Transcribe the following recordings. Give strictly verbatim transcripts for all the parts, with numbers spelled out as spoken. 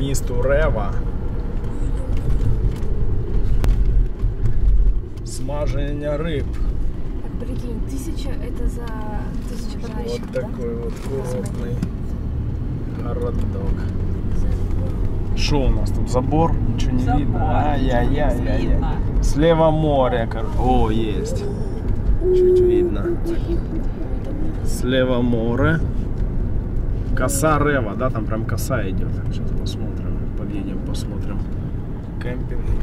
місту Рева. Смаження риб. Так, прикинь, тысяча это за тысячу подписчиков, Вот да? такой вот курортный городок. Что у нас тут? Забор? Ничего не Забор. видно. Ай-яй-яй-яй. Слева море. О, есть. Чуть видно. Слева море. Коса Рева, да? Там прям коса идет. Сейчас посмотрим. Подъедем, посмотрим. Кемпинги.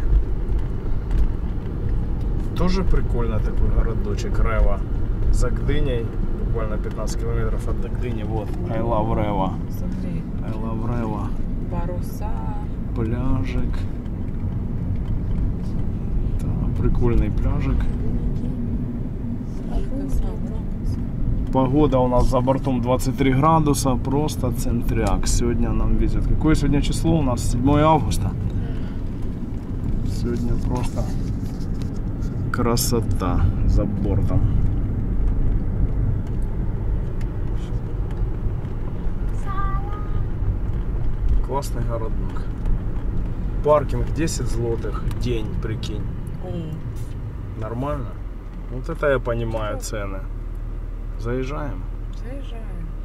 Тоже прикольно такой городочек Рева. За Гдыней. Буквально пятнадцать километров от Гдыни. Вот. I love Рева. Смотри. I love Рева. Паруса. Пляжик. Да, прикольный пляжик. Погода у нас за бортом двадцать три градуса. Просто центряк. Сегодня нам везет. Какое сегодня число у нас? седьмое августа. Сегодня просто красота за бортом. Классный городок. Паркинг десять злотых. День, прикинь. Mm. Нормально? Вот это я понимаю цены. Заезжаем? Заезжаем.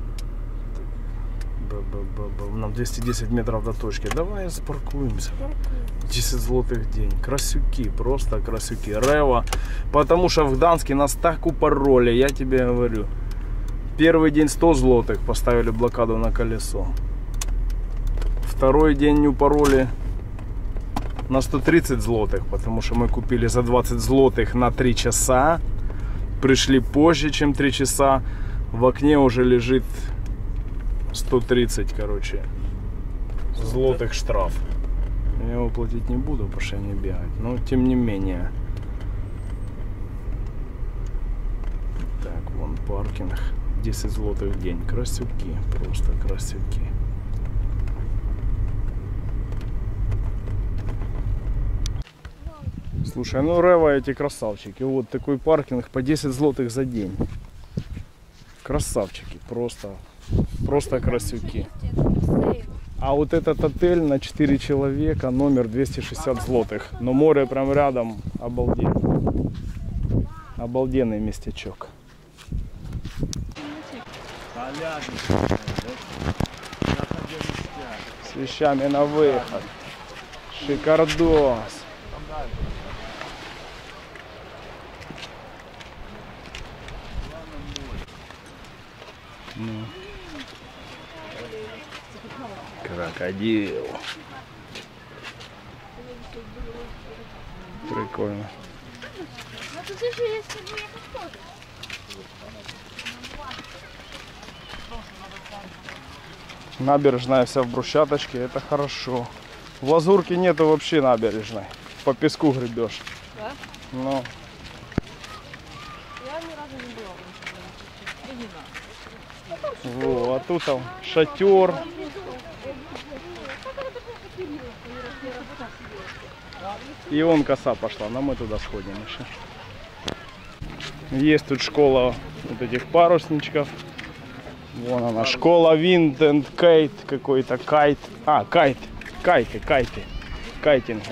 Б-б-б-б. Нам двести десять метров до точки. Давай спаркуемся. десять злотых в день. Красюки, просто красюки. Рева. Потому что в Гданске нас так упороли, я тебе говорю. Первый день сто злотых поставили блокаду на колесо. Второй день не упороли на сто тридцать злотых, потому что мы купили за двадцать злотых на три часа. Пришли позже, чем три часа. В окне уже лежит сто тридцать, короче, злотых штраф. Я его платить не буду, потому что я не бегать. Но тем не менее. Так, вон паркинг. десять злотых в день. Красюки, просто красюки. Слушай, ну Рева эти красавчики. Вот такой паркинг по десять злотых за день. Красавчики, просто, просто красюки. А вот этот отель на четыре человека, номер двести шестьдесят злотых. Но море прям рядом, обалденный. Обалденный местечок. С вещами на выход. Шикардос. Ну. Крокодил. Прикольно. Набережная вся в брусчаточке, это хорошо. В Лазурке нету вообще набережной. По песку гребешь. Да? Ну. Я ни разу не была. Во, а тут там шатер. И вон коса пошла, но мы туда сходим еще. Есть тут школа вот этих парусничков. Вон она, школа Wind and Kite, какой-то кайт. А, кайт, кайты, кайты, кайтинги.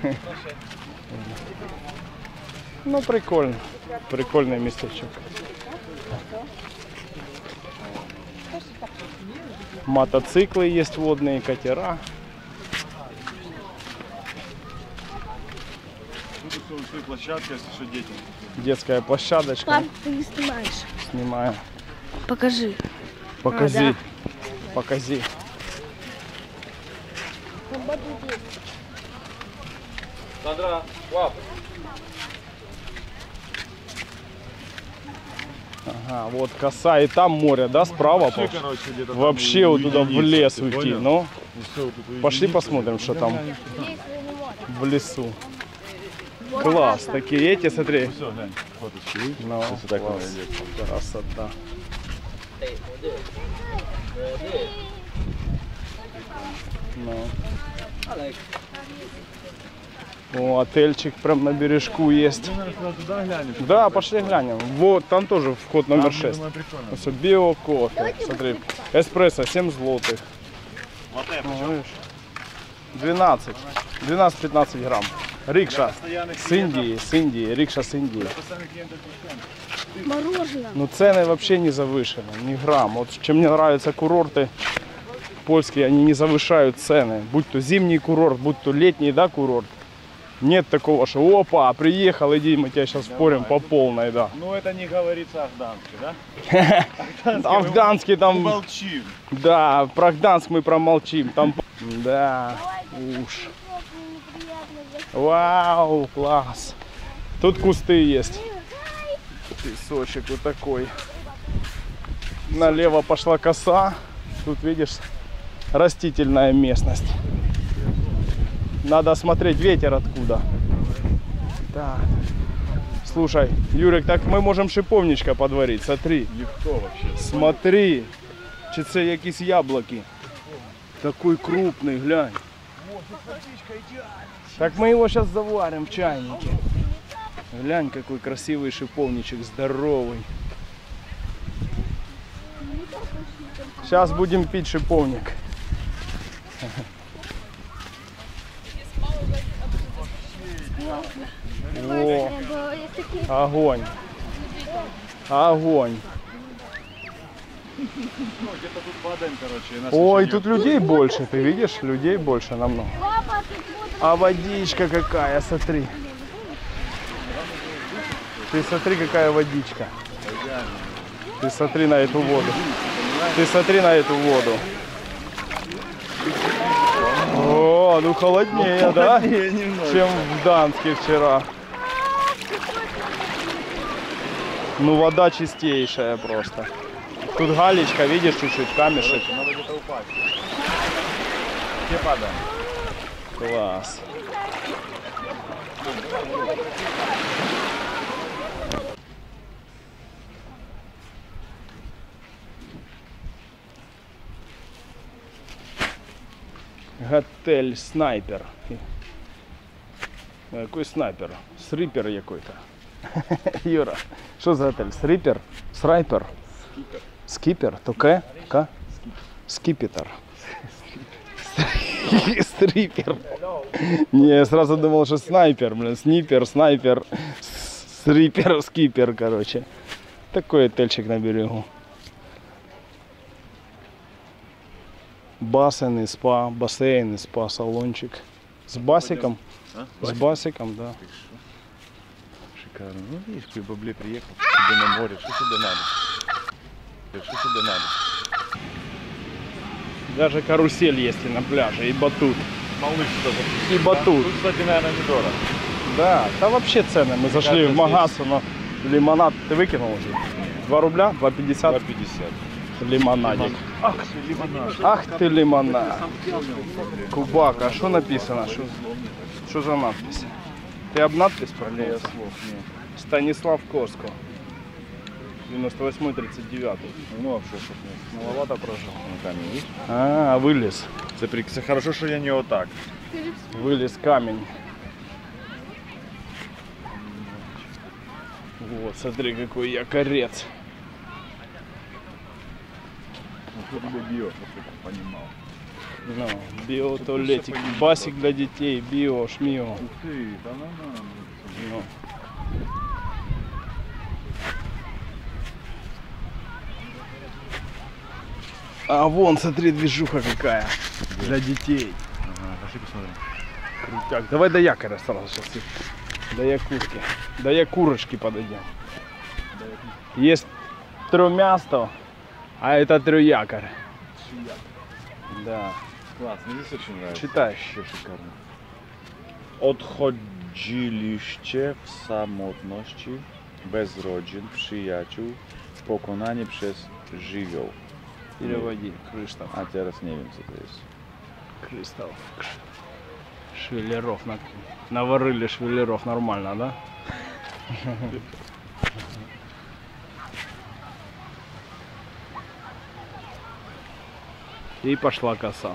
Ну, прикольно, прикольный местечок. Мотоциклы есть, водные катера. Площадка, если что, дети. Детская площадочка. Пап, ты не снимаешь. Снимаю. Покажи. Покажи. А, да. Покажи. Сандра, пап. Ага, вот коса, и там море, да, справа? Вообще, короче, где-то там Вообще вот туда в лес ты уйти. понял? Ну, И всё, вот тут пошли уединиться. посмотрим, что там в лесу. Класс, такие эти, смотри. Все, глянь, фоточки. Ну, Если так класс. надо. Красота. Ну. О, отельчик прям на бережку есть. Ты, наверное, туда глянешь. Да, пошли глянем. Вот, там тоже вход номер Там, шесть. думаю, прикольно. Все, био-кофе. Смотри, эспрессо семь злотых. Латте, Ну, почему? видишь? двенадцать. двенадцать-пятнадцать грамм. Рикша с Индии, с Индии, рикша с Индии. Мороженое. Ну цены вообще не завышены, ни грамм. Вот чем мне нравятся курорты польские, они не завышают цены. Будь то зимний курорт, будь то летний, да, курорт. Нет такого, что опа, приехал, иди, мы тебя сейчас спорим по полной, да. Ну это не говорится о Гданске, да? А в Гданске там... Молчим. Да, про Гданск мы промолчим. Там... Да, уж. Вау, класс. Тут кусты есть. Песочек вот такой. Налево пошла коса. Тут, видишь, растительная местность. Надо смотреть ветер откуда. Так. Слушай, Юрик, так мы можем шиповничка подварить. Смотри. Легко вообще. Смотри. Чи це якісь яблоки. Такой крупный, глянь. Так мы его сейчас заварим в чайнике. Глянь, какой красивый шиповничек, здоровый. Сейчас будем пить шиповник. О, огонь. Огонь. Ну, где-то тут падаем, короче. Нас Ой, еще тут людей больше, ты видишь? Людей больше намного. А водичка какая, смотри. Ты смотри, какая водичка. Ты смотри на эту воду. Ты смотри на эту воду. О, ну холоднее, да? Чем в Гданске вчера. Ну вода чистейшая просто. Тут галечка, видишь, чуть-чуть камешек. надо где-то упасть. Где падаем? Класс. Готель Снайпер. Какой снайпер? Срипер якой-то. Юра, что за отель? Срипер? Срайпер? Скипер. Скипер? То К? К? Скипетр. Стрипер. Не, я сразу думал, что снайпер, блин. Снипер, снайпер. Срипер, скипер, короче. Такой отельчик на берегу. Бассейн и спа, бассейн и спа, салончик. С басиком. А? С басиком, да. Шикарно. Ну видишь, при бабле приехал тебе на море. Что тебе надо? Что тебе надо? Даже карусель есть и на пляже, и батут. Малыш тоже. И батут. Тут, кстати, наверное, недорого. Да, да вообще цены. Мы зашли в магазин, но лимонад ты выкинул уже? два рубля? два пятьдесят? два пятьдесят. Лимонадик. Ах ты, лимонад. Ах ты лимонад. Кубак, а что написано? Что за надпись? Ты об надпись проверил? Слов нет. Станислав Коско. девяносто восьмой тридцать девятый. Ну, а что, чтоб нет. Маловато прожил. Ну, камень, видишь? А, вылез. Запрягся. Хорошо, что я не вот так. Вылез камень. Вот, смотри, какой якорец. Ну, кто тебе био, чтобы ты понимал. Ну, биотуалетик. Басик для детей, био, шмио. Ух ты, да нормально. Ну. А вон, смотри, движуха какая. Для детей. Ага, пошли посмотрим. Крутяк. Давай до якоря сразу сейчас. До якутки. До якурочки подойдем. Есть трёмясто, а это трёякорь. Да. Класс, мне здесь очень нравится. Читай. Вообще шикарно. Odchodziliście w samotności, bez rodzin, przyjaciół, pokonani przez żywioł. Переводи. Крыштов. A teraz nie wiem co to jest. Крыштов. Швеллеров. На... Наварили швеллеров нормально, да? И пошла коса.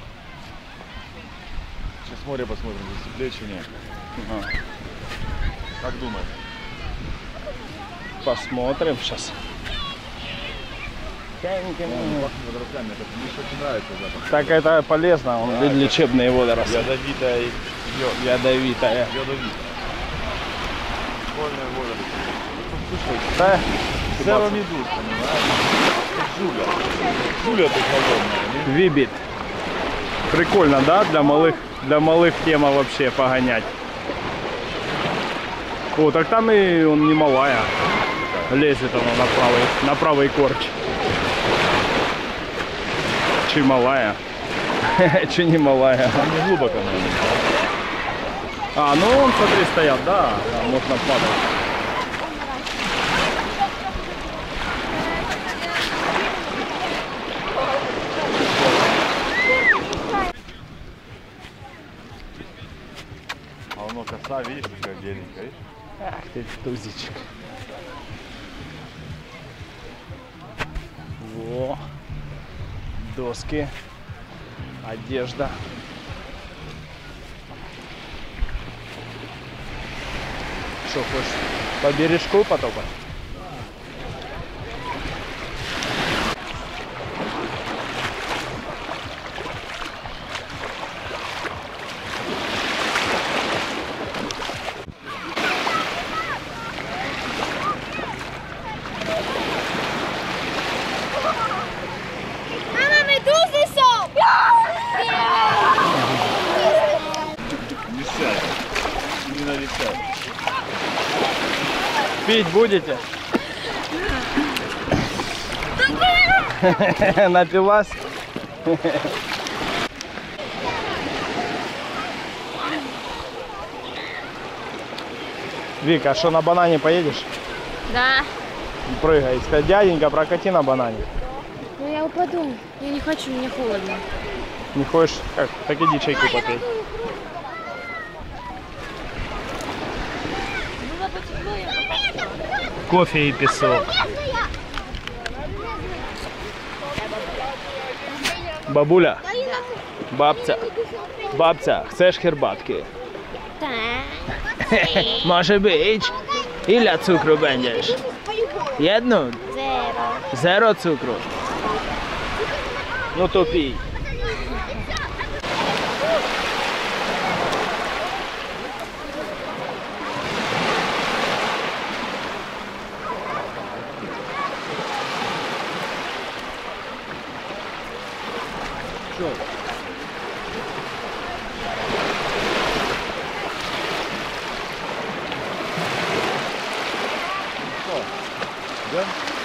Сейчас море посмотрим, здесь теплее, чем нет. Ага. Как думаешь? Посмотрим сейчас. Так это полезно, он да, лечебные водоросли. Ядовитая йод. Ядовитая. Ядовитая. Прикольная водоросль. Да. Серомидус, понимаешь? Жуля. Жуля ты холодная. Вибит. Прикольно, да? Для малых, для малых тема вообще погонять. О, так там и он не малая. Лезет она на правый, на правый корч. Чи малая? Чи не малая? Там не глубоко, наверное. А, ну он, смотри, стоят, да, там можно падать. А оно коса, видишь, какая беленькая, видишь? Ах ты, тузичек. Во. Доски. Одежда. Что, хочешь по бережку потопать? Мама, медузы сом! Не сядь. Не налетать. Пить будете? Напилась? Вика, а что, на банане поедешь? Да. Прыгай. Скажи, дяденька, прокати на банане. Ну я упаду. Я не хочу, мне холодно. Не хочешь? Как? Так иди чайку попей. Кофе и песок. Бабуля, бабця, бабця, chcesz herbatki? Так. Może być. Ile cukru będziesz? Jedną? Zero. Zero cukru. No to pij. Да?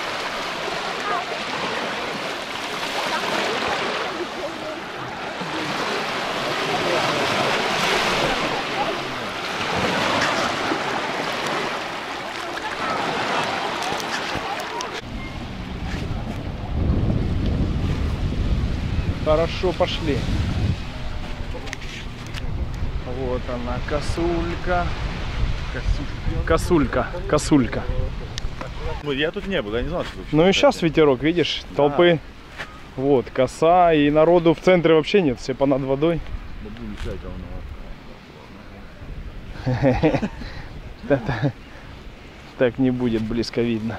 Хорошо, пошли. Вот она, косулька. Косулька, косулька. Я тут не был, я не знал, что тут. Ну и сейчас ветерок, видишь, толпы. Вот, коса, и народу в центре вообще нет, все понад водой. Так не будет близко видно.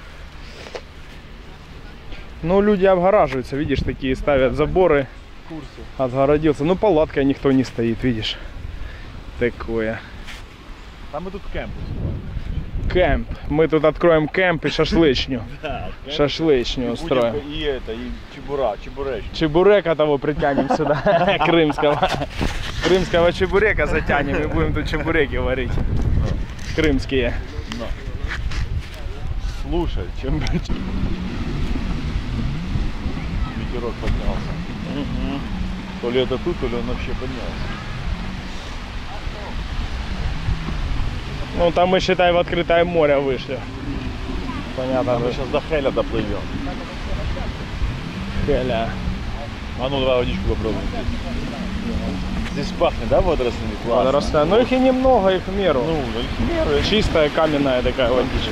Ну, люди обгораживаются, видишь, такие ставят заборы. Отгородился. Ну, палатка никто не стоит, видишь. Такое. Там мы тут кемп. Кемп. Мы тут откроем кемп и шашлычню. Да, Шашлычню устроим. И это, и чебура, чебуреч. Чебурека того притянем сюда. Крымского. Крымского чебурека затянем и будем тут чебуреки варить. Крымские. Но. Слушай, чем ветерок поднялся. Угу. То ли это тут, то ли он вообще поднялся. Ну там мы, считай, в открытое море вышли. Понятно. А мы сейчас до Хеля доплывем. Хеля. А ну давай водичку попробуем. Здесь пахнет, да, водорослями? Классно. Водоросли. Но их и немного, их в меру. Ну, их в меру. Чистая каменная такая водичка.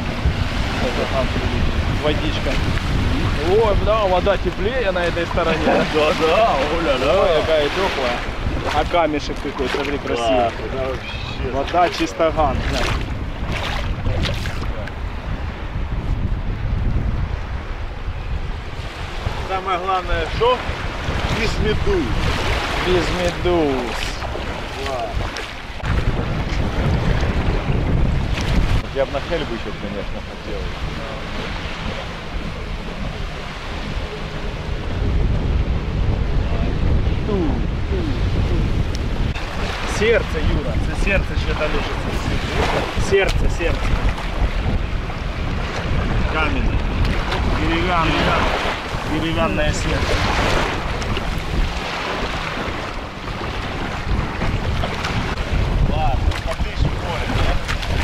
Водичка. Ой, да, вода теплее на этой стороне. Да, да, оля, Ой, какая теплая. А камешек какой, смотри, красивый. Да, вообще. Вода Чистоган. Самое главное, что? Без медуз. Без медуз. Я бы на Хельбу еще, конечно, хотел. Сердце, Юра, це сердце что-то лежит. Сердце, сердце. Каменный. Деревянное, деревянное сердце. Ладно, поближе к морю, да?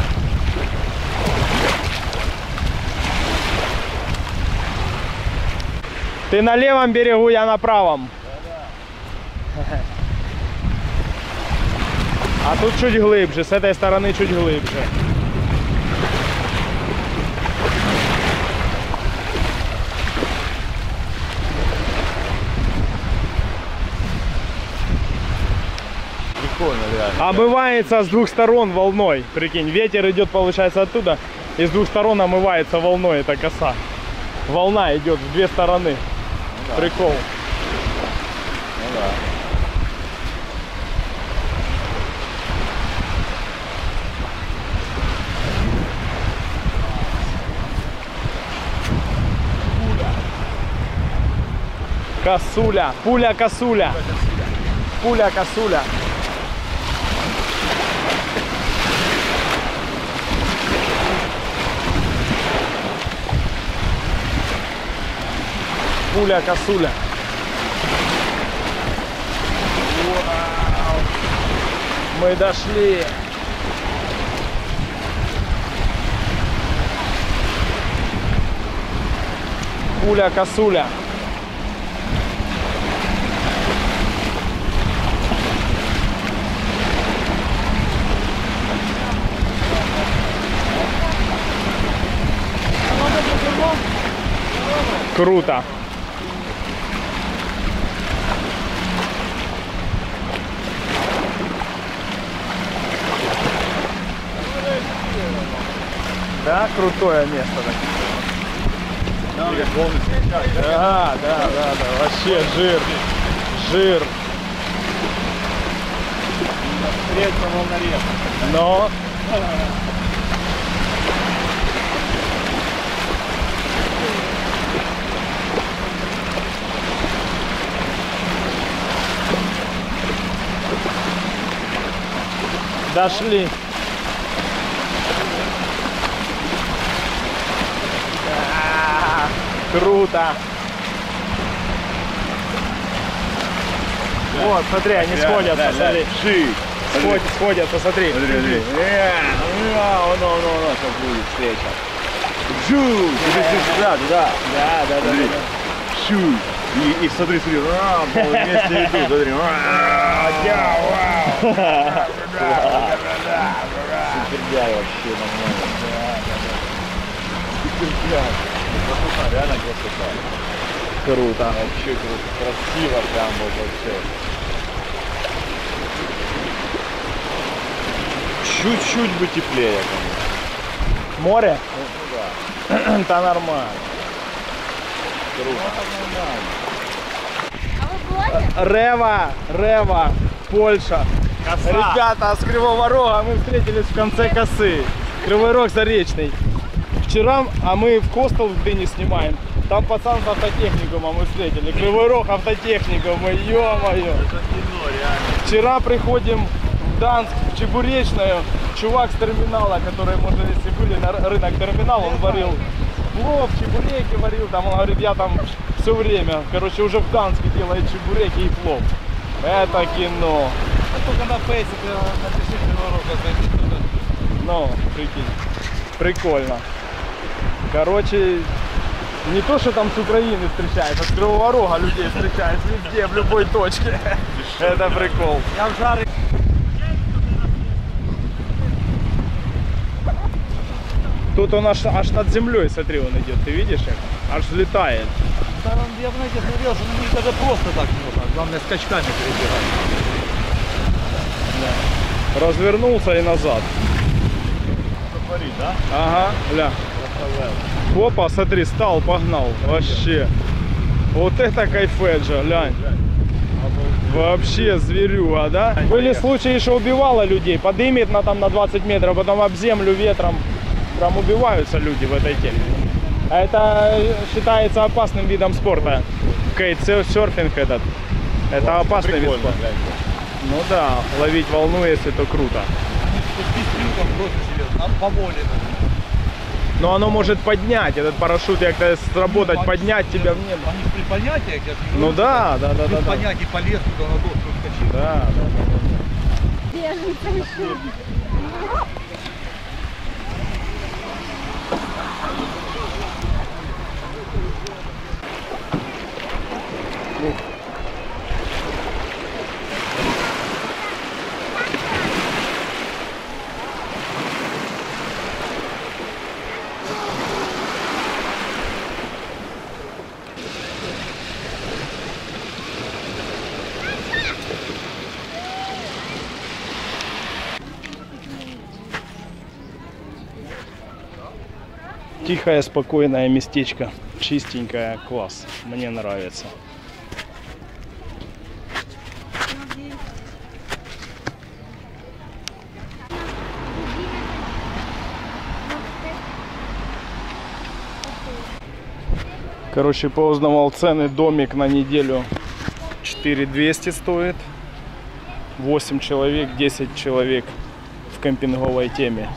Ты на левом берегу, я на правом. А тут чуть глибже, с этой стороны чуть глибже. Прикольно, реально. Омывается с двух сторон волной. Прикинь, ветер идет, получается, оттуда, и с двух сторон омывается волной эта коса. Волна идет в две стороны. Ну, да. Прикол. Ну да. Косуля, пуля косуля. Пуля косуля. Пуля косуля. Вау. Мы дошли. Пуля косуля. Круто. Да, крутое место. Да, да, да, да, вообще жир, жир. Средство волнорез. Но дошли. А, круто. Вот, смотри, они Да, сходятся, да, да. смотри. Жи. Сходят, сходятся, смотри. Смотри, смотри. Э, ну, ну, ну, ну, сейчас будет встреча. Жу. Да, да. Да, да, да. Смотри. да. Шу. И, и смотри, смотри. А, вместе идут, смотри. Супердяй вообще нормально. Супердяй. Красота, реально красота. Круто. Вообще круто. Красиво прям вот вообще. Чуть-чуть бы теплее, конечно. Море? Ну, ну да. Да нормально. Круто. А вы были? Рева, Рева, Польша. Коса. Ребята с Кривого Рога, мы встретились в конце косы. Кривой Рог Заречный. Вчера, а мы в Костел в Дыне снимаем. Там пацан с автотехникума мы встретили. Кривой Рог автотехникум, ё-моё. Вчера приходим в Гданск, в Чебуречную. Чувак с терминала, который, может, если были на рынок терминал, он варил плов, чебуреки варил. Там он говорит, я там все время, короче, уже в Гданске делает чебуреки и плов. Это кино. Только на фейсе ты напиши Кривой Рог, зайди туда. Ну, прикинь, прикольно. Короче, не то, что там с Украины встречают, а с Кривого Рога людей встречают везде, в любой точке. Это прикол. Я в жаре. Тут он аж, аж над землей, смотри, он идет, ты видишь их? Аж летает. Да, я, знаете, смотрел, что на них даже просто так можно. Главное, скачками перебегать. Развернулся и назад. Сафари, да? Ага, ля. Опа, смотри, стал, погнал. Вообще. Вот это кайфеджа, глянь. Вообще зверюга, да? Были случаи, что убивало людей. Подымет на, там, на двадцать метров, потом об землю ветром. Прям убиваются люди в этой теме. А это считается опасным видом спорта. Кейтсерфинг этот. Это опасный вид спорта. Ну да, ловить волну, если то круто. Но оно может поднять, этот парашют, как-то сработать, ну, поднять тебя в небо. Они при поднятии, я ну да, да, да, да. При поднятии да. Полез туда на доску скачать. Да, да, да. да. Тихое, спокойное местечко, чистенькое, класс, мне нравится. Короче, поузнавал цены, домик на неделю четыре тысячи двести стоит, восемь человек, десять человек в кемпинговой теме.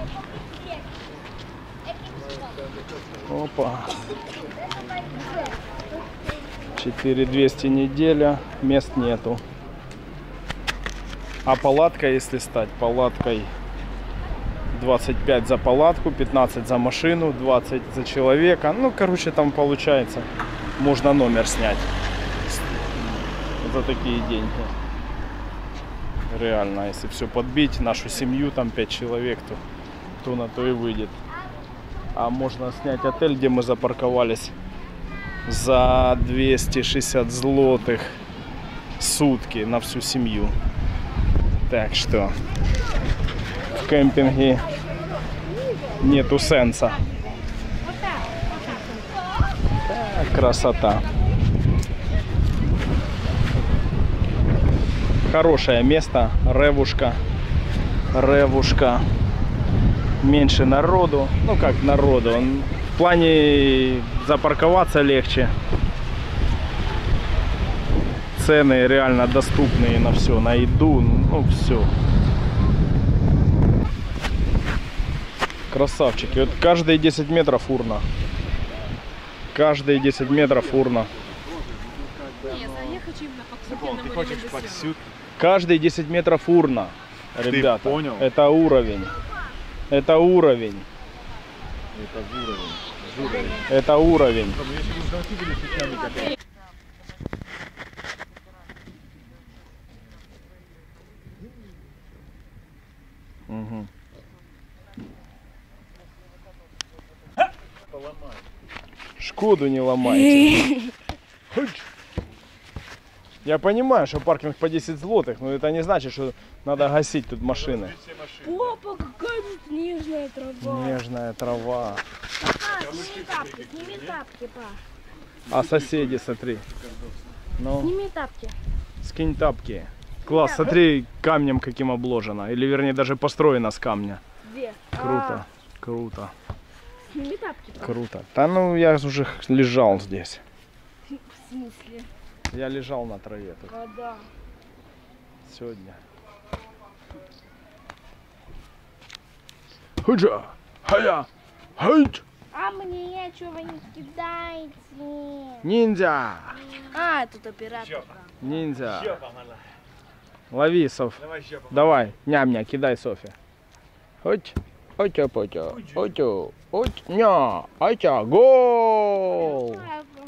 Опа. четыре тысячи двести неделя, мест нету. А палатка, если стать палаткой, двадцать пять за палатку, пятнадцать за машину, двадцать за человека. Ну, короче, там получается, можно номер снять за такие деньги. Реально, если все подбить, нашу семью, там пять человек, то, то на то и выйдет. А можно снять отель, где мы запарковались, за двести шестьдесят злотых сутки на всю семью. Так что в кемпинге нету сенса. Так, красота. Хорошее место, ревушка, ревушка. Меньше народу, ну как народу, в плане запарковаться легче. Цены реально доступные на все, на еду, ну все. Красавчики, вот каждые десять метров урна. Каждые десять метров урна. Каждые десять метров урна, ребята. Ты понял? Это уровень. Это уровень. Это уровень. Уровень. Это уровень. Угу. Шкоду не ломайте. Я понимаю, что паркинг по десять злотых, но это не значит, что надо гасить тут машины. Папа, какая тут нежная трава. Нежная трава. Папа, сними тапки, сними тапки, па. А соседи, смотри. Ну, Сними тапки. скинь тапки. Класс, смотри, камнем каким обложено. Или вернее даже построено с камня. Где? Круто, круто, Сними тапки, па. круто. Да ну я уже лежал здесь. В смысле? Я лежал на траве тут Когда? сегодня. Худжа, хая, хайт. А мне нечего не кидайте. Ниндзя, А, тут оператор. ниндзя. Лови, Соф. Давай, ням-ня, кидай Софи. Хоть, отя, потя, отя, отя, ня, отя, гол.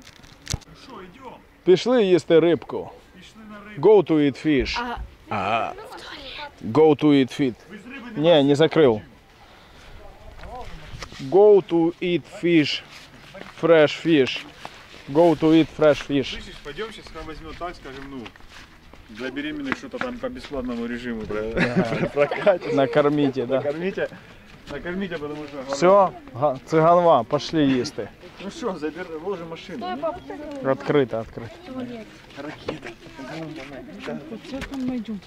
Пішли їсти рибку. Go to eat fish. Ага. Go to eat fish. Не, не закрыл. Go to eat fish. Fresh fish. Go to eat fresh fish. Пойдем сейчас возьмем так, скажем, ну. Для беременных что-то там по бесплатному режиму. Прокатите. Накормите, да. Накормите. Накормите, потому что... Все, цыганва, пошли їсти. Ну что, забираем, ложим машину. Открыто, открыто. Ракета. Все там найдем.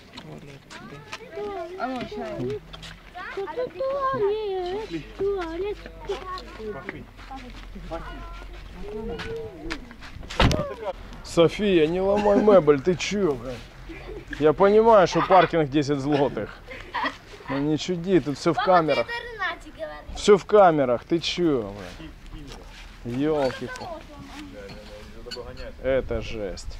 А ну, чай. София, не ломай мебель, ты чё, блядь? Я понимаю, что паркинг десять злотых. Но не чуди, тут все в камерах. Все в камерах, ты чё, блядь? Ёлки. Это жесть.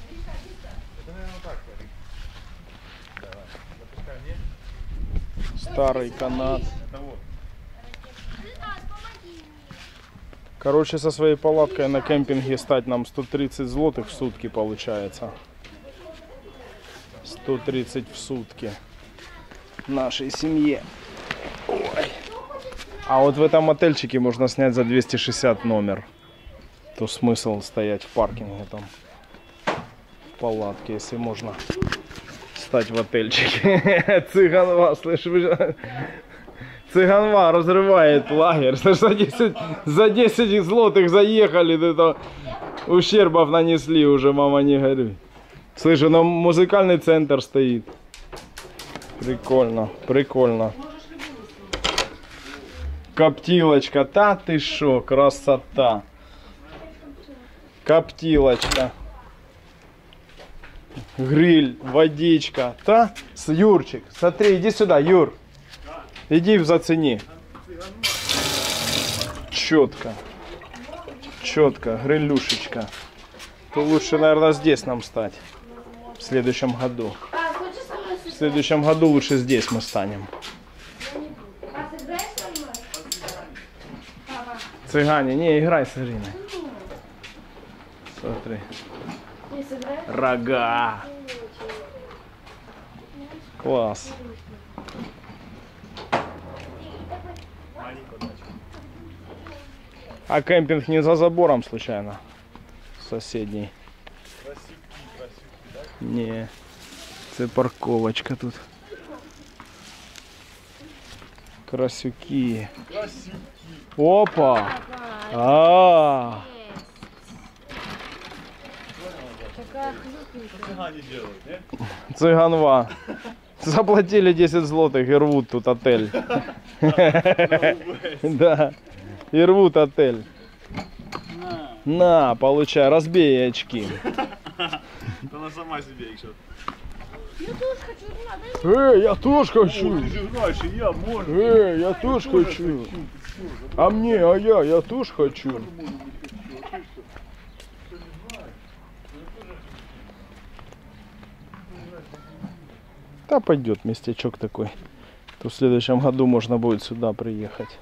Старый канат. Короче, со своей палаткой на кемпинге стать нам сто тридцать злотых в сутки получается. сто тридцать в сутки нашей семье. Ой. А вот в этом отельчике можно снять за двести шестьдесят номер. То смысл стоять в паркинге там, в палатке, если можно стать в отельчике. Цыганва, слышишь? Цыганва разрывает лагерь. За десять, за десять злотых заехали, это ущербов нанесли уже, мама не горюй. Слышь, ну музыкальный центр стоит. Прикольно, прикольно. Коптилочка, та ты шо, красота. Коптилочка. Гриль, водичка. Та, Юрчик, смотри, иди сюда, Юр. Иди зацени. Четко. Четко, грилюшечка. То лучше, наверное, здесь нам стать. В следующем году. В следующем году лучше здесь мы станем. Цыгане, не, играй с Ириной. Смотри. Рога. Класс. А кемпинг не за забором случайно? Соседний. Не, це парковочка тут. Красюки. Опа! А! Цыганва. Заплатили десять злотых и рвут тут отель. Да. И рвут отель. На, получай, разбей очки. Она сама себе их что. Эй, я тоже хочу. Ты же знаешь, и я, можно. Эй, я тоже хочу. А мне, а я, я тоже хочу. Да пойдет местечок такой. То в следующем году можно будет сюда приехать.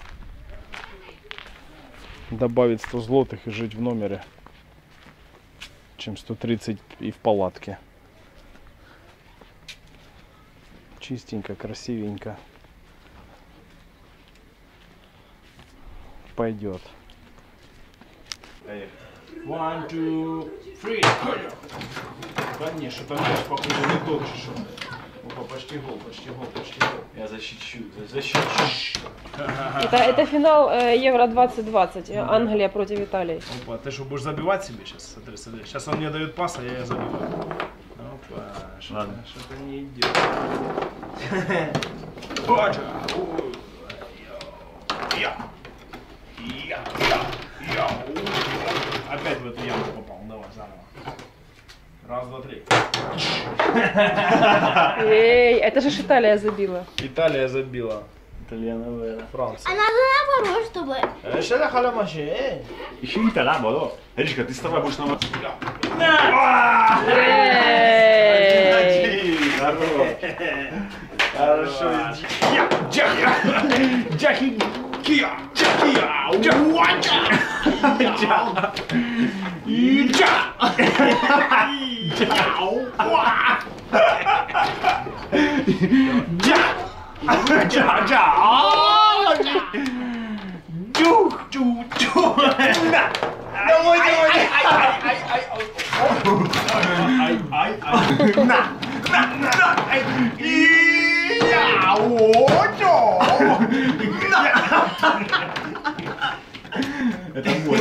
Добавить сто злотых и жить в номере. Чем сто тридцать и в палатке. Чистенько, красивенько. Пойдет. One, two, three. Конечно, там мяч, походу, не тот же. Опа, почти гол, почти гол, почти гол. Я защищу, защищу. Это, это финал э, Евро двадцать двадцать. Англия против Италии. Опа, ты что, будешь забивать себе сейчас? Смотри, смотри. Сейчас он мне дает пас, а я ее забиваю. Опа, что-то, что-то не идет. Бача! Я! Я! Я! Я! Опять в эту яму попал. Давай, заново. Раз, два, три. Эй, это же ж Италия забила. Италия забила. Итальяна, Франция. А надо наоборот, чтобы... Еще на халямаше. Еще и тогда, Бодо. Речка, ты с тобой будешь на... Эй! Хорошо. Джахи! Джахи! Кия! Джахия! Джахуача! Джа! Джа! Джа! Джа! Джух! Джух! Джух! Это мой.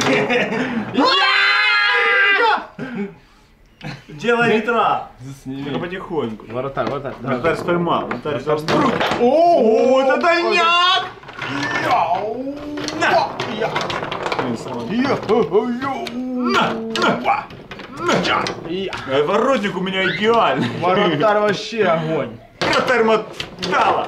Делай ветра. Только потихоньку. Воротарь, воротарь. Вратарь споймал. Вратарь споймал. О, это дальняк! Воротник у меня идеальный. Воротарь вообще огонь. Вратарь мотала.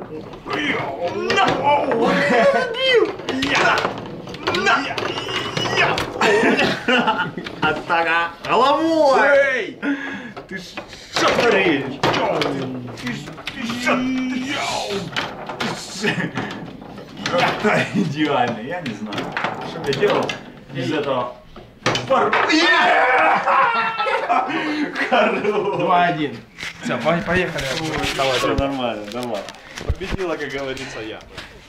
Атака головой! Ты что творишь? Ты что? Вратарь идеальный, я не знаю. Что я делал из этого? два-один. Все, поехали. Давай, все нормально, давай. Победила, как говорится, я.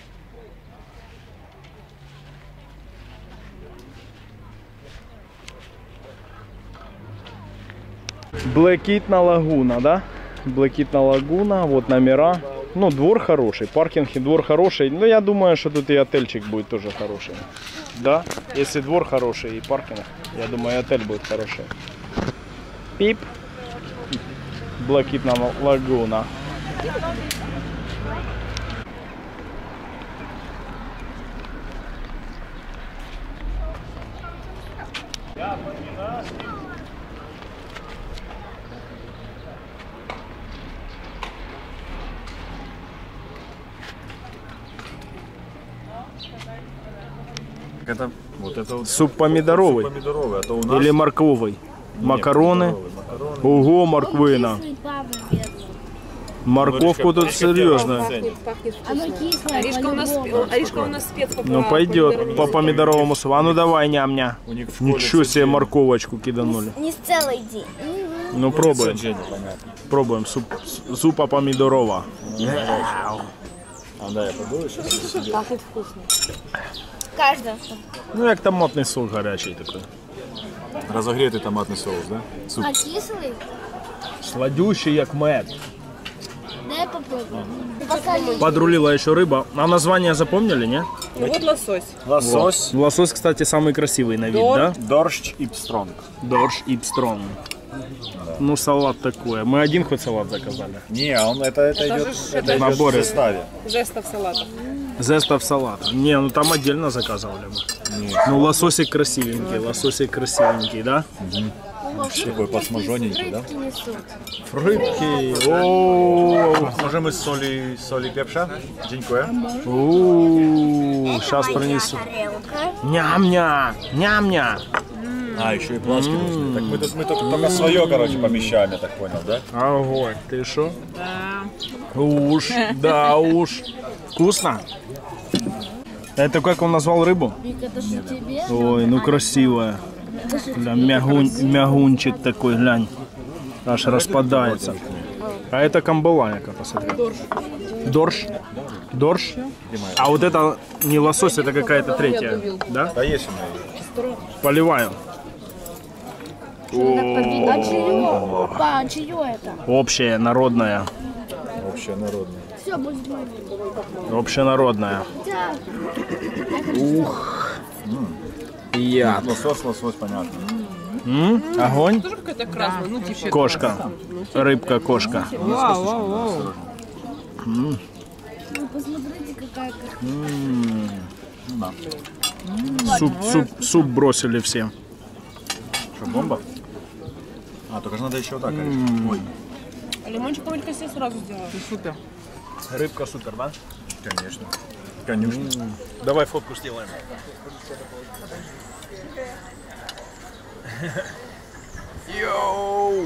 Блакитна лагуна, да? Блакитна лагуна, вот номера. Ну, двор хороший, паркинг и двор хороший. Но я думаю, что тут и отельчик будет тоже хороший. Да? Если двор хороший и паркинг, я думаю, и отель будет хороший. Пип. Блакитна лагуна. Это, вот это вот Суп помидоровый. суп помидоровый, а то у нас Или морковый. Макароны. Ого, морквина. Морковку тут серьезно. Оно кислое. Орешка у нас, орешка у нас спец по Ну пойдет по помидоровому супу. А ну давай, ням-ня. у них в школе Ничего себе, цветы. морковочку киданули. Не с целой иди. Ну пробуем. Женя, понятно. Пробуем. Суп, супа помидорова. А, да, я подумаю сейчас. Пахнет вкусно. Каждого. Ну як томатний сок гарячий такий. Разогретый томатный соус, да? Суп. А кислый? Сладющий як мед. Дай попробуем. Покажи. Подрулила еще рыба. А название запомнили, не? Ну вот лосось. Лосось. Лосось, кстати, самый красивый на вид, да? Дорщ и пстронг. Дорш и пстрон. Ну, салат такой. Мы один хоть салат заказали. Не, он это, это, Это идет, же ж- это это идет наборе. в составе. Зестов салата. Зестов салат. Не, ну там отдельно заказывали мы. Ну, лососик красивенький, лососик красивенький, да? Такой подсмажененький, да? Рыбки несут. Фрытки. О, Можем из соли, соли пепша? Денькое. сейчас принесу. Тарелка. Ням-ня, ням-ня. А, еще и плашки нужны. Так мы тут мы только, только свое, короче, помещаем, я так понял, да? Огонь. Ты что? Да. Уж, да уж. Вкусно? Это как он назвал рыбу? Вика, это что тебе? Ой, ну красивая. Да, мягун, мягунчик такой, глянь. Аж распадается. А это камбала, яка, посмотри. Дорш. Дорш? А вот это не лосось, это какая-то третья, да? Да есть у меня. Поливаю. А чье? Па, чье это? Общее, народное. Общенародный. Все, будет мой. Общенародное. Да. Я. Лосось, лосось, понятно. М? Огонь? Тоже какая-то красная, ну типа. Кошка. Рыбка, кошка. Вау, вау, вау. Ну, посмотрите, какая Суп, суп, суп бросили все. Что, бомба? А, только же надо еще вот так. Ой, А лимончик только себе сразу сделаю. Супер. Рыбка супер, да? конечно. Конечно. Давай фотку сделаем. Йоу!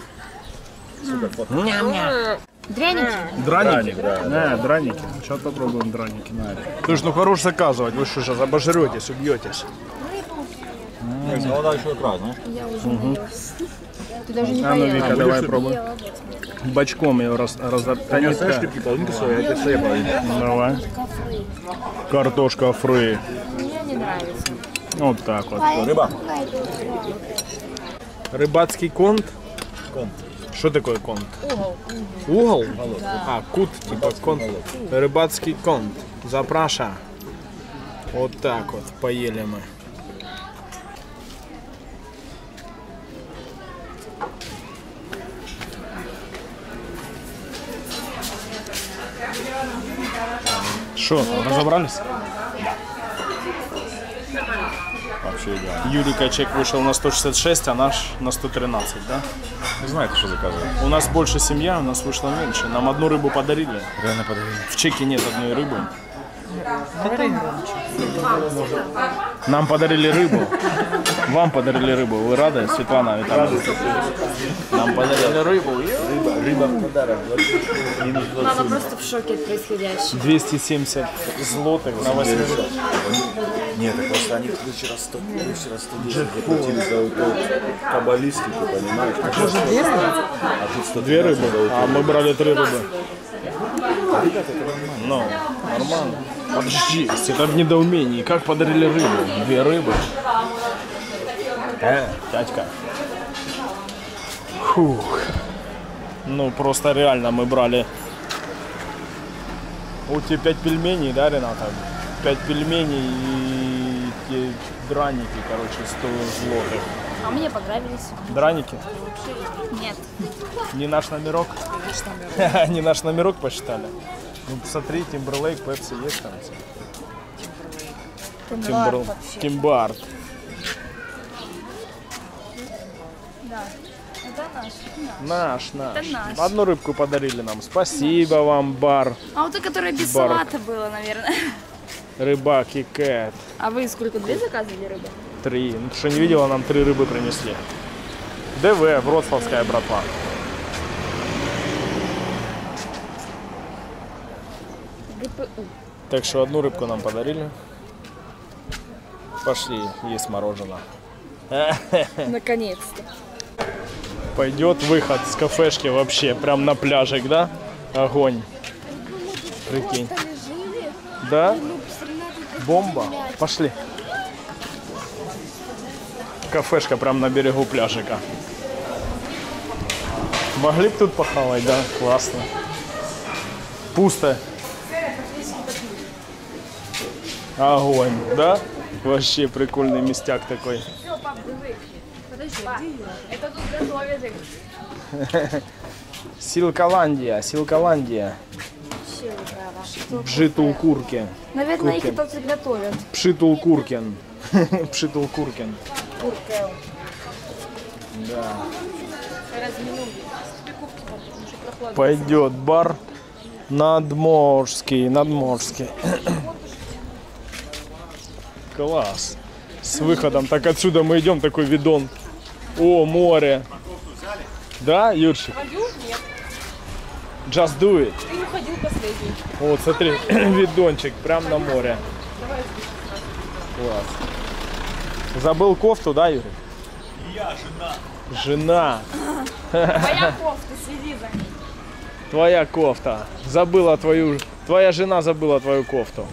Дряники. Драники? Драник, да, Не, драники. Сейчас попробуем драники. Слушай, ну хорош заказывать. Вы что, сейчас обожретесь, убьетесь. Ну, да, еще икра, знаешь? Ты даже не А ну, поела. Вика, давай пробуй. Бочком ее раз, разоткани. шкипки, половинка соя, это соя половинка. Давай. Картошка фри. Мне не нравится. Вот так вот. Рыба? Рыбацкий конт. Конт. Что такое конт? Угол. Угол? А, кут, типа конт. Рыбацкий конт. Запраша. Вот так вот поели мы. Что, разобрались? Вообще идеально. Юрика чек вышел на сто шестьдесят шесть, а наш на сто тринадцать, да? Вы знаете, что заказывать? У нас больше семья, у нас вышло меньше. Нам одну рыбу подарили. Реально подарили. В чеке нет одной рыбы. Нам подарили рыбу. Вам подарили рыбу. Вы рады, Светлана Витальевна? Нам подарили рыбу. Рыба, рыба в подарок. Мама просто в шоке от происходящего. двести семьдесят злотых на восемьсот. Нет, так просто они в следующий раз сто, в следующий раз сто десять заплатили за эту каббалистику, понимаешь? А тут две рыбы? А тут сто Две рыбы, а мы брали три рыбы. Ну, нормально. Подожди, это в недоумении. Как подарили рыбу? Две рыбы. Э, дядька. Фух. Ну, просто реально мы брали. У тебя пять пельменей, да, Рената? Пять пельменей и те драники, короче, сто злотых. А мне понравились. Драники? Нет. Не наш номерок? Не наш номерок посчитали? Ну, посмотри, Timberlake, Pepsi есть там. Timber. Тимбард. Да. Это наш. Наш, наш. Это наш. Одну рыбку подарили нам. Спасибо вам, бар. А вот та, которая без Бар. салата была, наверное. Рыбак и Кэт. А вы сколько? Две заказывали рыбы? Три. Ну, ты что, не видела, нам три рыбы принесли. ДВ, Вроцлавская братва. ГПУ. Так что одну рыбку нам подарили. Пошли есть мороженое. Наконец-то. Пойдет выход с кафешки вообще, прям на пляжик, да? Огонь. Прикинь. Да? Бомба. Пошли. Кафешка прям на берегу пляжика. Могли бы тут похавать, да? Классно. Пусто. Огонь, да? Вообще прикольный местяк такой. Это тут готовят их. Силкаландия, Силкаландия. Пшитулкурки. Наверное, их Курки. это тут готовят. Пшитулкуркин. Пшитулкуркин. Курка. Да. Пойдет бар Надморский, Надморский. Класс. С выходом. Так отсюда мы идем, такой видон. О, море. Да, Юрчик? Нет. Just do it. Ты уходил последний. Вот, смотри, видончик, прям на море. Класс. Забыл кофту, да, Юрий? Я жена. Жена. Моя кофта, следи за ней. Твоя кофта. Забыла твою... Твоя жена забыла твою кофту.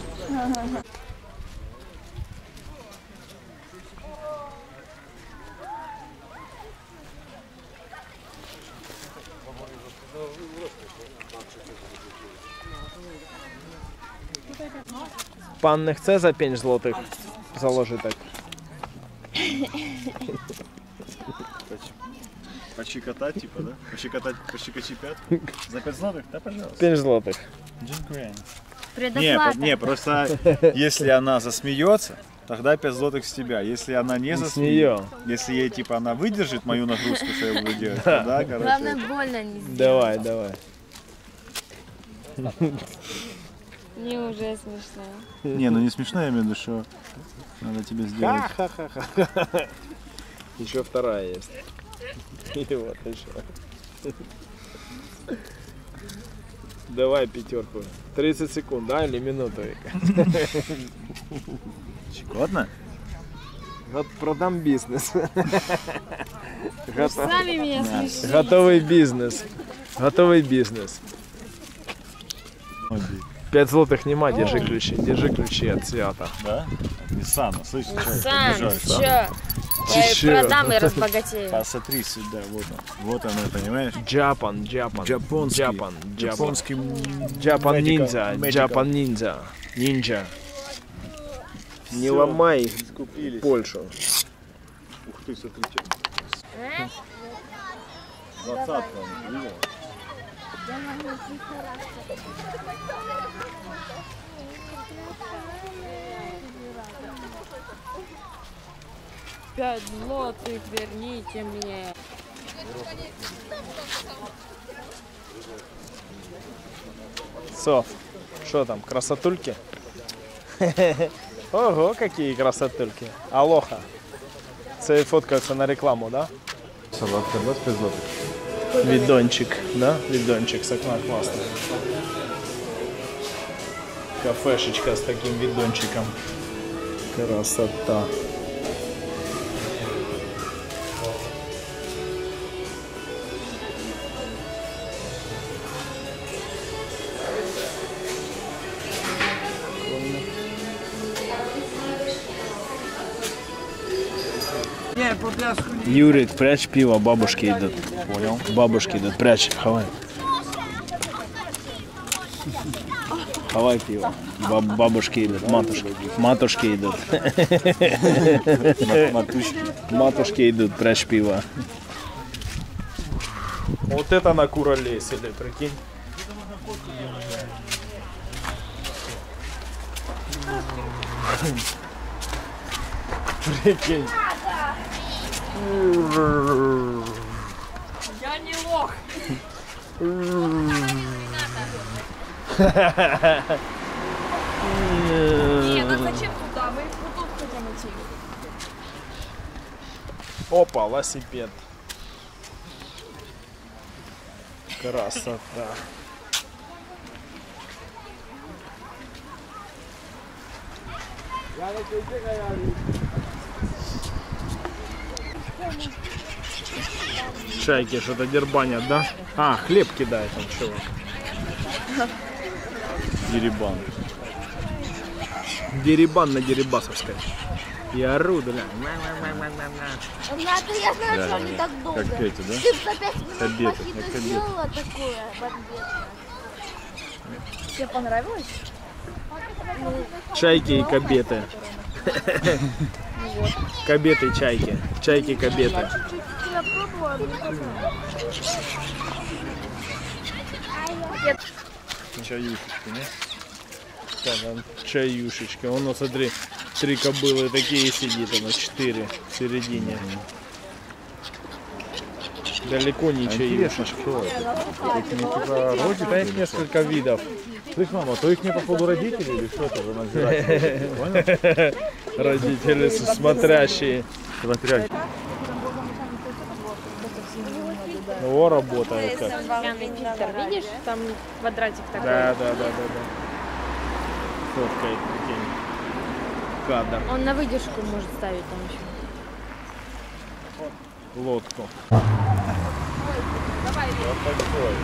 Пан не chce за pięć złotych założy tak. Пощекотать, типа, да? Пощекотать, пощекочи пятку. За пять злотых? Да, пожалуйста. pięć złotych. Dziękuję. Предоплата. Не, по- не, просто если она засмеется, тогда пять злотых с тебя. Если она не С засмеется, нее. если ей, типа, она выдержит мою нагрузку, что я буду делать, то да, Главное, короче. больно не сделать. Давай, давай. Мне уже смешно. Не, ну не смешно, я имею в виду, что надо тебе сделать. Ха-ха-ха. Еще вторая есть. И вот еще. Давай пятерку. тридцать секунд, да, или минуту? Щекотно? Вот продам бизнес. Готов- Сами меня смешите. Готовый бизнес. Готовый бизнес. пять злотых нема, держи ключи. Держи ключи от свята. Да? Nissan, слышишь? Сан, Что чё? Я и Чё? продам и разбогатею. Посмотри сюда, вот он. Вот оно, понимаешь? Japan, Japan. Японский. Japan, Japan. Японский. Japan Medical, Ninja, medical. Japan Ninja. Ninja. Не ломай их, Скупились. Польшу. Ух ты, смотрите. Двадцатка, видел? Пять злотых верните мне. Соф, что там, красотульки? Ого, какие красотульки. Алоха. Це фоткаются на рекламу, да? Салатка двадцать пять злотых. Видончик, да? Видончик с окна классный. Кафешечка с таким видончиком. Красота. Юрик, прячь пиво, бабушки идут. Понял. Бабушки идут, прячь, хавай. Хавай пиво. Баб, бабушки идут, матушки. Матушки идут. Матушки. Матушки идут, прячь пиво. Вот это накуролесили, прикинь. Прикинь. Я не лох. Не, ну зачем туда? Мы вот тут хотим идти. Опа, велосипед. Красота. Чайки что-то дербанят, да? А, хлеб кидает там, чего? Дерибан. Дерибан на Дерибасовской. И орут, бля. Надо, я знаю, что они так долго. Как эти, да? Ты за пять минут Кабеты, мохито как кабеты. сделала такое бомбезное. Тебе понравилось? Чайки и кабеты. Кабеты, чайки. Чайки, кабеты. Я пробовала, мне понравилось. Чаюшечки, не? Да, там чаюшечка. Вон, ну, смотри, три кобылы такие сидит, она четыре в середине. Далеко не Интересно, чаюшечка. что это? Их не типа родители? Да их несколько видов. Слышь, мама, то их не походу родители или что это за надзиратель? Понял? Родители смотрящие. Смотря. О, работает как. Стеклянный фильтр, видишь? Там квадратик такой. Да, да, да, да, да. Фоткает, прикинь. Кадр. Он на выдержку может ставить там еще. Лодку. Вот такой.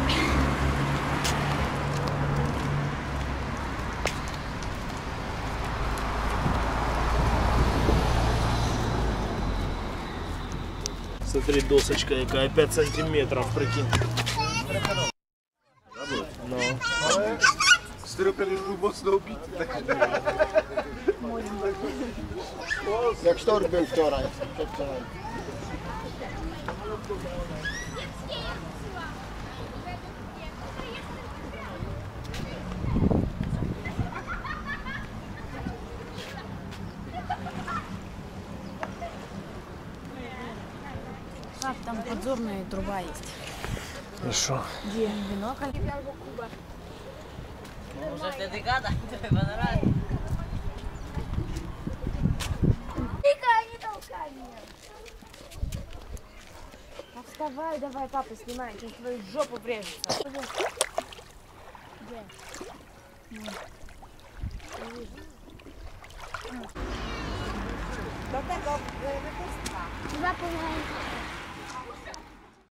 Смотри, досочка какая, пять сантиметров, прикинь. Ну. Jak sztorm był wczoraj. Там подзорная труба есть. И шо? Где? Бинокль. Тикай, не толкай меня. А вставай, давай, папа, снимай, сейчас твою жопу врежется. Где? Do tego wypusta. Zapomniałem.